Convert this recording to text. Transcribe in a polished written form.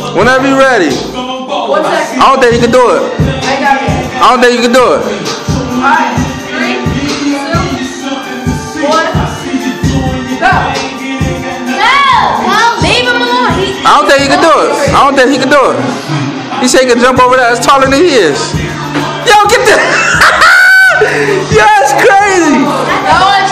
Whenever you're ready. 1 second. I don't think you can do it. I got it. I don't think you can do it. Alright. 3, 2, 1. Go. No. Leave him alone. I don't think he can do it. I don't think he can do it. He said he can jump over that. It's taller than he is. Yo, get this. Yo, that's crazy.